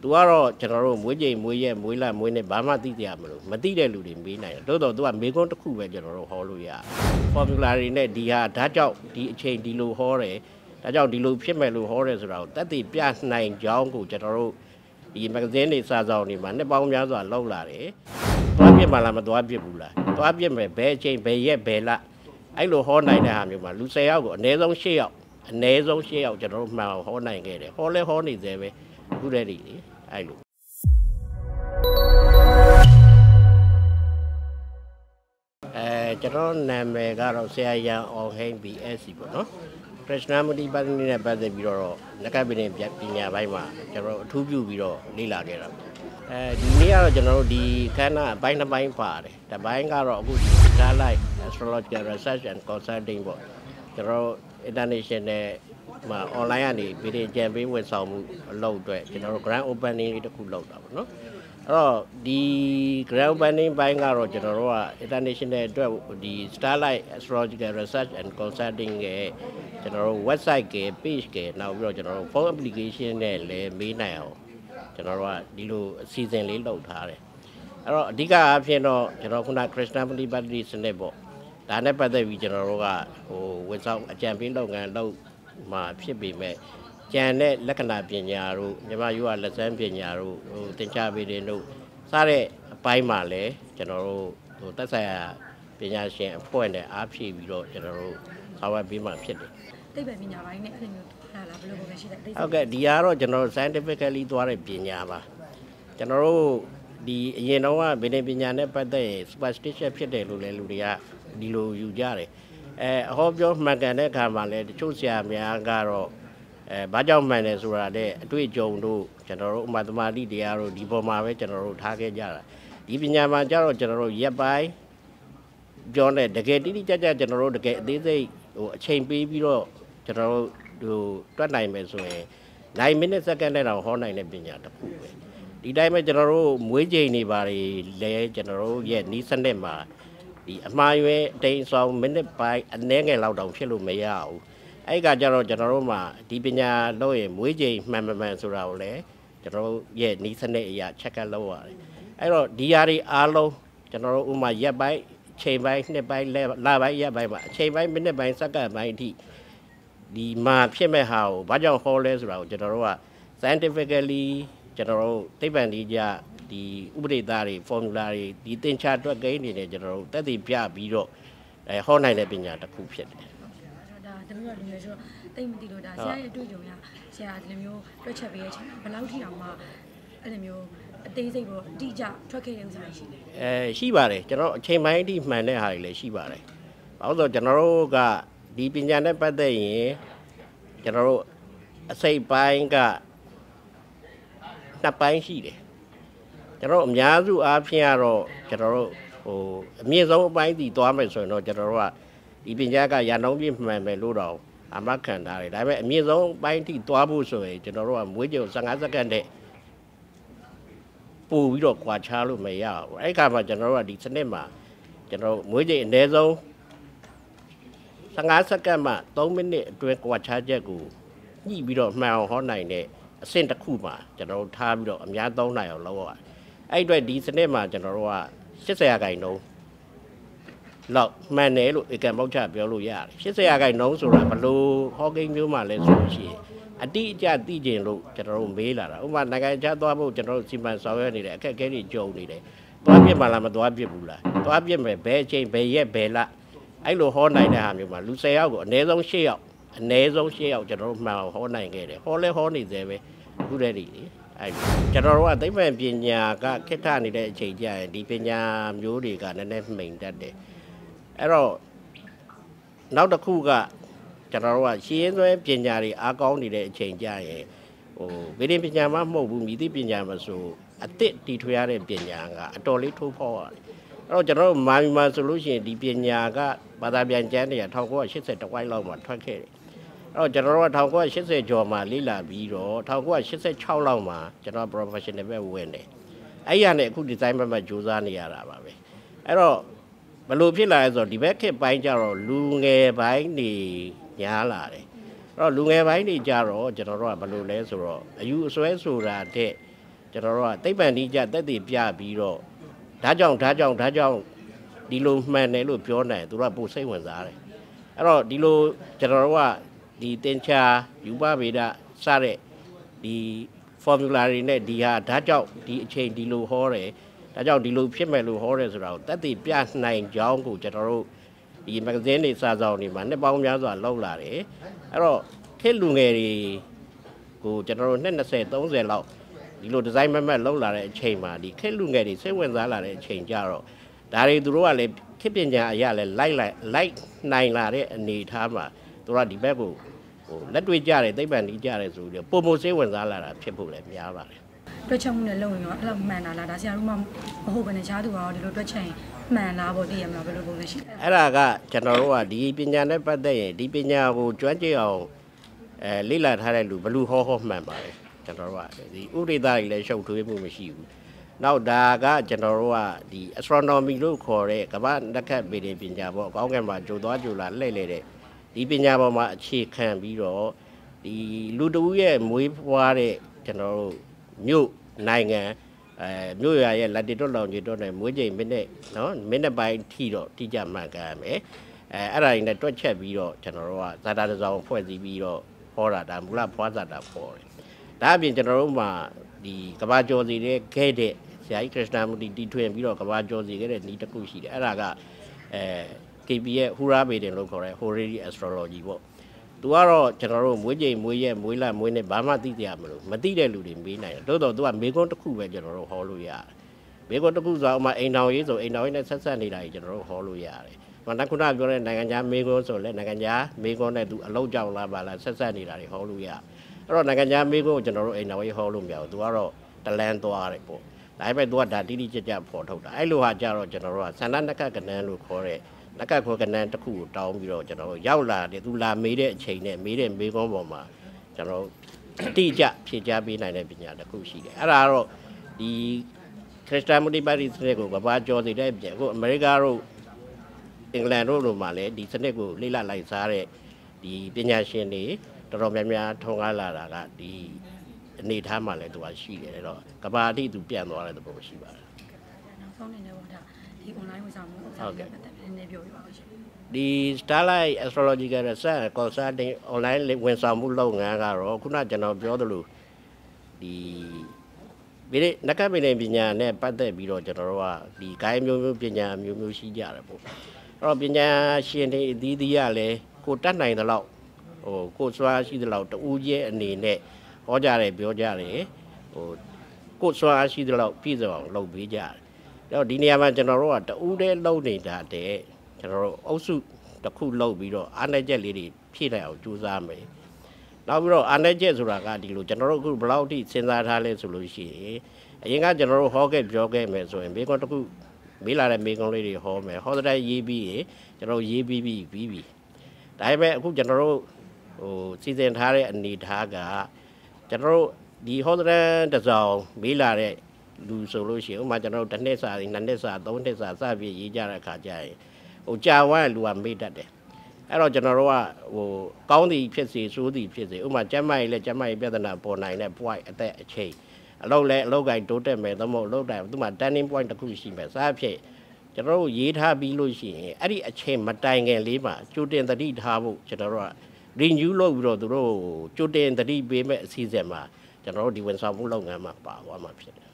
သူကတော့ကျွန်တော်တို့မွေးချိန်မွေးရက်မွေးလမွေးနေဘာမှသိကြမလို့မသိတဲ့လူတွေမေးနိုင်တယ်တိုးတော့သူကမေကွန်းတစ်ခုပဲကျွန်တော်တို့ဟောလို့ရတယ် formula တွေနဲ့ဒီဟာဒါကြောင့်ဒီအချိန်ဒီလိုဟောတယ်ဒါကြောင့်ဒီလိုဖြစ်မဲ့လို့ဟောတယ်ဆိုတာကိုတက်တည်ပြနိုင်ကြောင်းကိုကျွန်တော်တို့ဒီမဂ္ဂဇင်းတွေစာဆောင်တွေမှာနှစ်ပေါင်းများစွာလောက်လာတယ်သွားပြစ်မှလားမသွားပြစ်ဘူးလားသွားပြစ်မဲ့ဘယ်အချိန်ဘယ်ရက်ဘယ်လအဲ့လိုဟောနိုင်တဲ့ဟာမျိုးမှာလူ10ယောက်ကိုအနည်းဆုံး10ယောက်အနည်းဆုံး10ယောက်ကျွန်တော်တို့မှန်ဟောနိုင်ခဲ့တယ်ဟောလဲဟောနေသေးပဲအခုတည်းလေအဲ့လိုကျွန်တော်နာမည်ကတော့ဆရာရန်အောင်ဟိန်း BSc ပေါ့နော် Krishnamurti ပါဠိနဲ့ပတ်သက်ပြီးတော့နဂပင်ပညာပိုင်းမှာကျွန်တော်အထူးပြုပြီးတော့လေ့လာခဲ့တာဒီနေ့ကတော့ကျွန်တော်တို့ဒီခန္ဓာအပိုင်းတစ်ပိုင်းပါတယ်တစ်ပိုင်းကတော့အခု Starlight Astrological Research and Consulting ပေါ့ကျွန်တော် international မှာ online ကနေဗီဒီယိုကြံပေးဝန်ဆောင်မှုအလုပ်အတွက်ကျွန်တော်တို့ grand opening လေးတစ်ခုလုပ်တာပေါ့နော်အဲ့တော့ဒီ grand opening ဘိုင်းကတော့ကျွန်တော်တို့က international အတွက်ဒီ Starlight Astrological Research and Consulting ရဲ့ကျွန်တော်တို့ website က page ကနောက်ပြီးတော့ကျွန်တော်တို့ phone application နဲ့လည်းမေးနိုင်အောင်ကျွန်တော်တို့ကဒီလိုအစီအစဉ်လေးလုပ်ထားတယ်အဲ့တော့အဓိကအားဖြင့်တော့ကျွန်တော်ခုန Krishnamurti ပါဠိစနစ်ပေါ့ဒါနဲ့ပတ်သက်ပြီးကျွန်တော်တို့ကဝန်ဆောင်အကြံပေးလုပ်ငန်းလုပ်မှာဖြစ်ပေမဲ့ကျန်တဲ့လက္ခဏာပညာတို့မြမယောဂလက်စမ်းပညာတို့သင်္ချာပေးတဲ့တို့စတဲ့အပိုင်းမှာလည်းကျွန်တော်တို့သက်ဆိုင်ရာပညာရှင်အဖွဲ့နဲ့အားဖြည့်ပြီးတော့ကျွန်တော်တို့ဆောင်ရွက်ပေးမှဖြစ်တယ်သိပ္ပံပညာပိုင်းနဲ့အဲ့လိုမျိုးဟာလားဘယ်လိုပုံစံရှိလဲဟုတ်ကဲ့ဒီကတော့ကျွန်တော်တို့ scientifically သွားတဲ့ပညာပါကျွန်တော်တို့ဒီအရင်တော့ကဗေဒပညာနဲ့ပတ်သက်ရင် superstition ဖြစ်တယ်လို့လည်းလူတွေကဒီလိုယူကြတယ်အဟောပြောမှန်ကန်တဲ့အခါမှာလည်းတချို့ဆရာများကတော့ဘာကြောင့်မှန်တယ်ဆိုတာတဲ့အတွေ့အကြုံတို့ကျွန်တော်တို့ဥပမာသမာဓိတရားတို့ဒီပေါ်မှာပဲကျွန်တော်တို့ထားခဲ့ကြတာဒီပညာမှာကျတော့ကျွန်တော်တို့ရက်ပိုင်းပြောတဲ့တကယ်တိတိကျကျကျွန်တော်တို့တကယ်အသေးစိတ်အချိန်ပေးပြီးတော့ကျွန်တော်တို့တွက်နိုင်မယ်ဆိုရင်9 minute second နဲ့တော့ဟောနိုင်တဲ့ပညာတစ်ခုပဲဒီတိုင်းပဲကျွန်တော်တို့မွေးချိန်နေပါလေလဲကျွန်တော်တို့ရဲ့နီးစနစ်မှာဒီအမှားရွေးတိမ်ဆောင်မိနစ်ပိုင်းအနည်းငယ်လောက်တောင်ဖြစ်လို့မရဘူးအဲ့ကကြတော့ကျွန်တော်တို့မှာဒီပညာလို့ရင်မွေးချိန်မှန်မှန်ဆိုတာကိုလည်းကျွန်တော်တို့ရဲ့နီးစနစ်အရာ check လုပ်ရတယ်အဲ့တော့ဒီຢာတွေအားလုံးကျွန်တော်တို့ဥမာရက်ပိုင်းချိန်ပိုင်းနှစ်ပိုင်းလပိုင်းရက်ပိုင်းမှာအချိန်ပိုင်းမိနစ်ပိုင်းစက္ကန့်ပိုင်းအထိဒီမှာဖြစ်မဲ့ဟာကိုဘာကြောင့်ဟောလဲဆိုတာကိုကျွန်တော်တို့က scientifically ကျွန်တော်တို့သိပ္ပံဒီကြဒီဥပဒေသားတွေ formula တွေဒီသင်္ချာတွက်ကိန်းနေတယ်ကျွန်တော်တို့တက်တည်ပြပြီးတော့ဟောနိုင်တဲ့ပညာတစ်ခုဖြစ်တယ်ဒါတမျိုးလူမျိုးဆိုတော့တိတ်မသိလို့ဒါဆရာရဲ့အတွေ့အကြုံရဆရာဒီလိုမျိုးတွက်ချက်ပေးရချင်ဘယ်လောက်ထိအောင်မှအဲ့လိုမျိုးအသေးစိတ်ပေါ့အတိအကျထွက်ခဲ့တဲ့ဥစ္စာရှိတယ်ရှိပါတယ်ကျွန်တော်အချိန်ပိုင်းအထိမှန်တဲ့ဟာတွေလည်းရှိပါတယ်ဘာလို့ဆိုတော့ကျွန်တော်တို့ကဒီပညာနဲ့ပတ်သက်ရင်ကျွန်တော်တို့အစိတ်ပိုင်းကနှစ်ပိုင်းရှိတယ်ကျွန်တော်အများစုအားဖြင့်ကတော့ကျွန်တော်တို့အမြင့်ဆုံးအပိုင်းစီသွားမယ်ဆိုရင်တော့ကျွန်တော်တို့ကဒီပညာကရာနှုန်းပြည့်မှန်မယ်လို့တော့အမှတ်ခံထားတယ်ဒါပေမဲ့အမြင့်ဆုံးပိုင်းထိသွားဖို့ဆိုရင်ကျွန်တော်တို့ကမွေးကြို15စက္ကန့်နဲ့ပို့ပြီးတော့ကွာခြားလို့မရဘူးအဲ့ခါမှာကျွန်တော်တို့ကဒီစနစ်မှာကျွန်တော်မွေးကြိုအနည်းဆုံး15စက္ကန့်မှ3မိနစ်အတွင်းကွာခြားချက်ကိုညှိပြီးတော့မှန်အောင်ဟောနိုင်တဲ့အဆင့်တစ်ခုမှာကျွန်တော်တို့ထားပြီးတော့အများသုံးနိုင်အောင်လုပ်ရတယ်အဲ့အတွက်ဒီစနစ်မှာကျွန်တော်တို့က80ရာခိုင်နှုန်းလောက်မှန်တယ်လို့ဧကံပေါက်ချပြောလို့ရတယ်80ရာခိုင်နှုန်းဆိုတာဘလို့ဟောကိန်းမျိုးမှလဲဆိုလို့ရှိရင်အတိအကျသိကျင်လို့ကျွန်တော်တို့မေးလာတာဥပမာနိုင်ငံခြားသွားဖို့ကျွန်တော်တို့စီမံဆောင်ရွက်နေတဲ့အခက်အခဲတွေကြုံနေတယ်သွားပြစ်မှလားမသွားပြစ်ဘူးလားသွားပြစ်မယ်ဘယ်အချိန်ဘယ်ရက်ဘယ်လအဲ့လိုဟောနိုင်တဲ့ဟာမျိုးမှာလူ10ယောက်ကိုအနည်းဆုံး10ယောက်အနည်းဆုံး10ယောက်ကျွန်တော်တို့မှန်ဟောနိုင်ခဲ့တယ်ဟောလဲဟောနေသေးပဲအခုတည်းလေအဲ့ကျွန်တော်တို့ကသိပ္ပံပညာကခေတ်ထနေတဲ့အချိန်ကျရင်ဒီပညာမျိုးတွေကနည်းနည်းမှိန်တတ်တယ်အဲ့တော့နောက်တစ်ခုကကျွန်တော်တို့ကရှင်းသွဲပညာတွေအားကောင်းနေတဲ့အချိန်ကျရင်ဗေဒပညာမှမဟုတ်ဘူးမြည်သည့်ပညာမှဆိုအသစ်တီထွေရတဲ့ပညာကအတော်လေးထိုးဖောက်ရတယ်အဲ့တော့ကျွန်တော်တို့မာမီမာဆိုလို့ရှိရင်ဒီပညာကဘာသာပြန်ကျမ်းတွေက1980တဝိုက်လောက်မှာထွက်ခဲ့တယ်အဲ့တော့ကျွန်တော်တို့က1980ကျော်မှာလေ့လာပြီးတော့1986လောက်မှာကျွန်တော် professional ပဲဝင်တယ်အဲ့ရနဲ့အခု design ဘက်မှာကြိုးစားနေရတာပါပဲအဲ့တော့ဘယ်လိုဖြစ်လာလဲဆိုတော့ဒီဘက်ခေတ်ပိုင်းကျတော့လူငယ်ပိုင်းနေညားလာတယ်အဲ့တော့လူငယ်ပိုင်းတွေကြတော့ကျွန်တော်တို့ကဘယ်လိုလဲဆိုတော့အယူအဆွဲဆိုတာတဲ့ကျွန်တော်တို့ကသိပ္ပံနိကြတက်တည်ပြပြီးတော့ဒါကြောင့်ဒီလိုမှန်တယ်လို့ပြောနိုင်သူတို့ကပိုစိတ်ဝင်စားတယ်အဲ့တော့ဒီလိုကျွန်တော်တို့ကဒီတင်ချာယူပဗေဒစတဲ့ဒီ formula တွေနဲ့ဒီဟာဒါကြောင့်ဒီအချိန်ဒီလိုဟောတယ်ဒါကြောင့်ဒီလိုဖြစ်မယ်လို့ဟောတယ်ဆိုတာကိုတက်တည်ပြနိုင်ကြောင်းကိုကျွန်တော်တို့ဒီ magazine တွေစာဆောင်တွေမှာနှစ်ပေါင်းများစွာလောက်လာတယ်အဲ့တော့ခေတ်လူငယ်တွေကိုကျွန်တော်တို့နှစ်20 30လောက်ဒီလိုဒီဇိုင်းမက်လောက်လာတဲ့အချိန်မှာဒီခေတ်လူငယ်တွေစိတ်ဝင်စားလာတဲ့အချိန်ကြတော့ဒါတွေသူတို့ကလည်းခေတ်ပညာအရာလည်းလိုက်နိုင်လာတဲ့အနေအထားမှာသူတို့ကဒီဘက်ကိုလက်တွေ့ကြတယ်သိပ္ပံကြီးကြတယ်ဆိုပြီးပုံပုံစိတ်ဝင်စားလာတာဖြစ်ဖို့လည်းများပါတယ်တွက်ချက်မှုနဲ့လုံရင်ရောအဲ့လိုမှန်တာလားဒါဆရာတို့မှမဟုတ်ဘဲနဲ့ရှားသူရောဒီလိုတွက်ချက်ရင်မှန်လားပေါ့သိရမလားဘယ်လိုပုံစံရှိလဲအဲ့ဒါကကျွန်တော်တို့ကဒီပညာနဲ့ပတ်သက်ရင်ဒီပညာကိုကျွမ်းကျင်အောင်လေ့လာထားတဲ့လူဘလူဟောမှန်ပါတယ်ကျွန်တော်တို့ကဒီဥဒိတာကြီးလည်းရှုပ်ထွေးမှုမရှိဘူးနောက်ဒါကကျွန်တော်တို့ကဒီ astronomy လို့ခေါ်တဲ့ကမ္ဘာနက္ခတ်ဗေဒပညာပေါ့အကောင်းကင်မှာကြိုသွားကြိုလာလှည့်လေတဲ့ဒီပညာပေါ်မှာအခြေခံပြီးတော့ဒီလူတဦးရဲ့မွေးဖွားတဲ့ကျွန်တော်တို့မြို့နိုင်ငံမြို့ရရဲ့လက်တီတော့လောင်ကြီးတော့နဲ့မွေးချိန်မိနစ်နော်မိနစ်ပိုင်းထိတော့တိကျမှန်ကန်ရမယ်အဲ့ဒါကြီးနဲ့တွက်ချက်ပြီးတော့ကျွန်တော်တို့ကဇာတာတစ်စောင်ဖွဲ့စည်းပြီးတော့ဟောတာဒါမူလဖွားဇာတာခေါ်တယ်ဒါအပြင်ကျွန်တော်တို့မှာဒီကဘာကျော်စီတဲ့ခဲ့တဲ့ဆရာကြီးခရစ်စတန်မူတီတီထွင်ပြီးတော့ကဘာကျော်စီခဲ့တဲ့ဤတစ်ခုရှိတယ်အဲ့ဒါကKB ရဲ့ဟူရာဘေဒင်လို့ခေါ်တဲ့ Horary Astrology ပေါ့သူကတော့ကျွန်တော်တို့မွေးချိန်မွေးရက်မွေးလမွေးနေ့ဘာမှသိကြမလို့မသိတဲ့လူတွေမေးနိုင်တယ်တိုးတော့သူကမေကွန်းတစ်ခုပဲကျွန်တော်တို့ဟောလို့ရတယ်မေကွန်းတစ်ခုဆိုအောင်မှအိမ်တော်ရေးဆိုအိမ်တော်ရေးနဲ့ဆက်ဆက်နေတာကြီးကျွန်တော်တို့ဟောလို့ရတယ်မနက်ခုနပြောတဲ့နိုင်ငံခြားမေကွန်းဆိုလဲနိုင်ငံခြားမေကွန်းနဲ့သူအလောက်ကြောက်လာပါလားဆက်ဆက်နေတာတွေဟောလို့ရအဲ့တော့နိုင်ငံခြားမေကွန်းကိုကျွန်တော်တို့အိမ်တော်ရေးဟောလို့မရဘူးသူကတော့တလန်းသွားတယ်ပေါ့ဒါပေမဲ့သူကဒါတိတိကျကျဖော်ထုတ်တာအဲ့လိုဟာကြတော့ကျွန်တော်တို့ကဆန္ဒနက္ခကနန်းလို့ခေါ်တဲ့နက္ခခေါ်ကနန်းတစ်ခုကိုတောင်းပြီးတော့ကျွန်တော်တို့ရောက်လာတယ်သူလာမေးတဲ့အချိန်နဲ့မေးတဲ့မေးခွန်းပေါ်မှာကျွန်တော်တို့အတိအကျဖြေကြားပေးနိုင်တဲ့ပညာတစ်ခုရှိတယ်အဲ့ဒါတော့ဒီခရစ်စတန်မူတီပါတီစနစ်ကိုကဘာကျော်စီတဲ့ပြင်အခုအမေရိကတို့အင်္ဂလန်တို့မှာလည်းဒီစနစ်ကိုလေ့လာလိုက်စားတဲ့ဒီပညာရှင်တွေတော်တော်များများထုံကားလာတာကဒီအနေထားမှာလည်းသူကရှိတယ်အဲ့တော့ကဘာအတိသူပြန်သွားတဲ့သဘောရှိပါတယ်နောက်ဆုံးနေနေပေါ့ဒါဒီ online ဝန်ဆောင်မှုဟုတ်ကဲ့နည်းပြောပြပါဦးရှင်ဒီ Starlight Astrological Research Consulting online ဝန်ဆောင်မှုလုပ်ငန်းကတော့ခုနကျွန်တော်ပြောသလိုဒီဒီနက္ခပင်ပညာနဲ့ပတ်သက်ပြီးတော့ကျွန်တော်တို့ကဒီ gain မျိုးပညာမျိုးရှိကြတယ်ပေါ့အဲ့တော့ပညာရှင်တွေအသီးသီးကလည်းကိုတတ်နိုင်တဲ့လောက်ကိုစွာရှိတဲ့လောက်တူရဲ့အနေနဲ့ဟောကြတယ်ပြောကြတယ်ကိုစွာရှိတဲ့လောက်ပြည့်စုံအောင်လုပ်ပေးကြတယ်အဲ့တော့ဒီနေရာမှာကျွန်တော်တို့ကတူတဲ့လုပ်နေတာတဲ့ကျွန်တော်တို့အုပ်စုတစ်ခုလုပ်ပြီးတော့အားနည်းချက်လေးတွေဖြည့်နိုင်အောင်ကြိုးစားမယ်နောက်ပြီးတော့အားနည်းချက်ဆိုတာကဒီလိုကျွန်တော်တို့အခုဘယ်လောက်ထိစဉ်းစားထားလဲဆိုလို့ရှိရင်အရင်ကကျွန်တော်တို့ဟောခဲ့ပြောခဲ့မယ်ဆိုရင်မိကွန်းတစ်ခုမေးလာတဲ့မိကွန်းလေးတွေဟောမယ်ဟောတဲ့ရေးပြီးရင်ကျွန်တော်ရေးပြီးဒါပေမဲ့အခုကျွန်တော်တို့စီစဉ်ထားတဲ့အနေထားကကျွန်တော်တို့ဒီဟောတဲ့တစ်စောင်မေးလာတဲ့လူဆိုလို့ရှိရင်ဥပမာကျွန်တော်တို့တစ်နှစ်စာနှစ်နှစ်စာသုံးနှစ်စာစပြည့်ရေးကြတဲ့အခါကျရင်ကြာဝမ်းလူကမေ့တတ်တယ်အဲ့တော့ကျွန်တော်တို့ကကောင်းသည်ဖြစ်စေဆိုးသည်ဖြစ်စေဥပမာကျမ်းမာရေးလဲကျမ်းမာရေးပြဿနာပေါ်နိုင်တဲ့ point အသက်အချိန်အလုပ်လဲအလုပ်ကိုင်တိုးတက်မယ်သို့မဟုတ်အလုပ်တိုင်းသူမှ turning point တစ်ခုရှိမယ်စသဖြင့်ကျွန်တော်တို့ရေးထားပြီးလို့ရှိရင်အဲ့ဒီအချိန်မတိုင်ခင်လေးမှာကြိုတင်သတိထားဖို့ကျွန်တော်တို့က renew လုပ်ပြီးတော့သူတို့ကြိုတင်သတိပေးမဲ့အစီအစဉ်မှာကျွန်တော်တို့ဒီဝန်ဆောင်မှုလုပ်ငန်းမှာပါသွားမှာဖြစ်တယ်